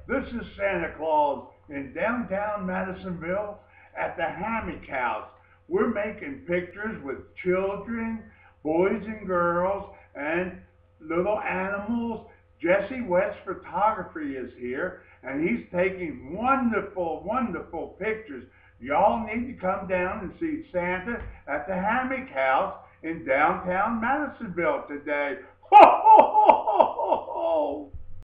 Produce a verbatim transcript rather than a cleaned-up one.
This is Santa Claus in downtown Madisonville at the Hammock House. We're making pictures with children, boys and girls, and little animals. Jesse West Photography is here, and he's taking wonderful, wonderful pictures. Y'all need to come down and see Santa at the Hammock House in downtown Madisonville today. Ho, ho, ho, ho, ho, ho.